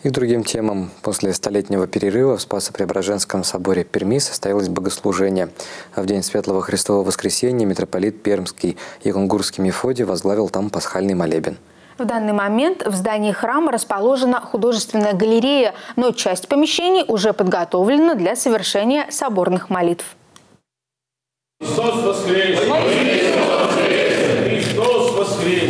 И к другим темам. После столетнего перерыва в Спасо-Преображенском соборе Перми состоялось богослужение. А в день Светлого Христового Воскресения митрополит Пермский и Кунгурский Мефодий возглавил там пасхальный молебен. В данный момент в здании храма расположена художественная галерея, но часть помещений уже подготовлена для совершения соборных молитв. Христос воскрес! Христос воскрес!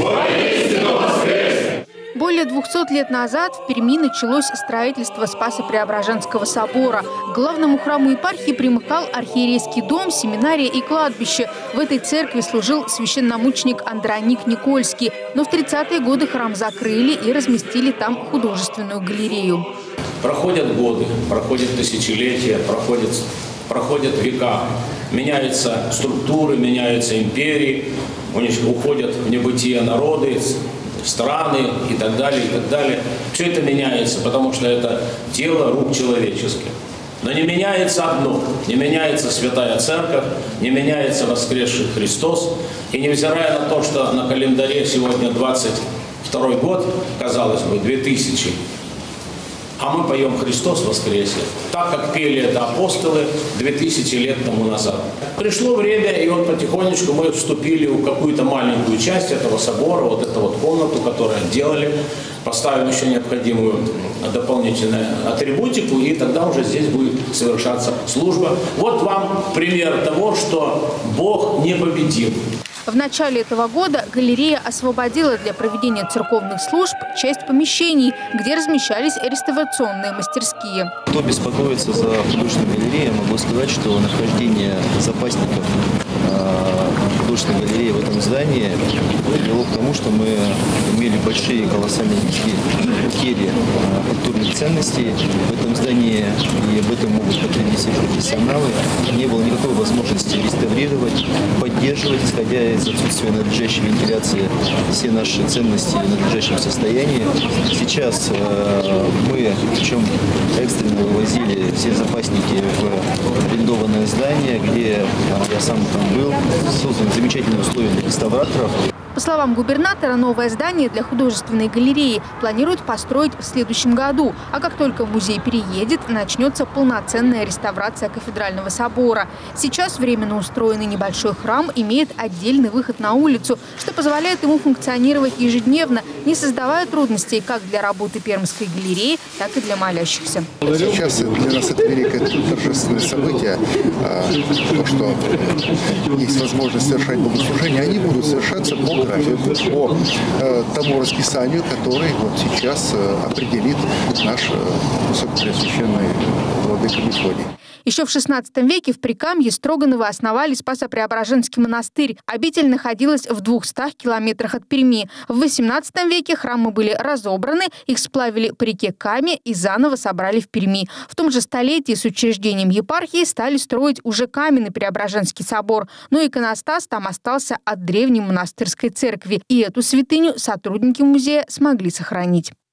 Более 200 лет назад в Перми началось строительство Спасо-Преображенского собора. К главному храму епархии примыкал архиерейский дом, семинария и кладбище. В этой церкви служил священномученик Андроник Никольский. Но в 30-е годы храм закрыли и разместили там художественную галерею. Проходят годы, проходят тысячелетия, проходят века. Меняются структуры, меняются империи, уходят в небытие народы, страны и так далее, и так далее. Все это меняется, потому что это дело рук человеческих. Но не меняется одно. Не меняется Святая Церковь, не меняется воскресший Христос. И невзирая на то, что на календаре сегодня 22 год, казалось бы, 2000, а мы поем «Христос воскресе», так как пели это апостолы 2000 лет тому назад. Пришло время, и вот потихонечку мы вступили в какую-то маленькую часть этого собора, вот эту вот комнату, которую отделали, поставим еще необходимую дополнительную атрибутику, и тогда уже здесь будет совершаться служба. Вот вам пример того, что Бог непобедим. В начале этого года галерея освободила для проведения церковных служб часть помещений, где размещались реставрационные мастерские. Кто беспокоится за художественную галерею, могу сказать, что нахождение запасников художественной галереи в этом здании привело к тому, что мы имели большие колоссальные потери культурных ценностей в этом здании, и об этом могут подтвердить все профессионалы. Не было никакой возможности реставрировать, поддерживать, исходя из отсутствия надлежащей вентиляции, все наши ценности в надлежащем состоянии. Сейчас мы, причем экстренно вывозили все запасники в арендованное здание, где я сам там был, созданы замечательные условия для реставраторов. По словам губернатора, новое здание для художественной галереи планируют построить в следующем году. А как только музей переедет, начнется полноценная реставрация кафедрального собора. Сейчас временно устроенный небольшой храм имеет отдельный выход на улицу, что позволяет ему функционировать ежедневно, не создавая трудностей как для работы Пермской галереи, так и для молящихся. Сейчас для нас это великое торжественное событие. То, что есть возможность совершать богослужения, они будут совершаться по графику, по тому расписанию, который вот сейчас определит наш высокопреосвященный владыка Мефодий. Еще в XVI веке в Прикамье Строгановы основали Спасо-Преображенский монастырь. Обитель находилась в 200 километрах от Перми. В XVIII веке храмы были разобраны, их сплавили по реке Каме и заново собрали в Перми. В том же столетии с учреждением епархии стали строить уже каменный Преображенский собор. Но иконостас там остался от древней монастырской церкви. И эту святыню сотрудники музея смогли сохранить.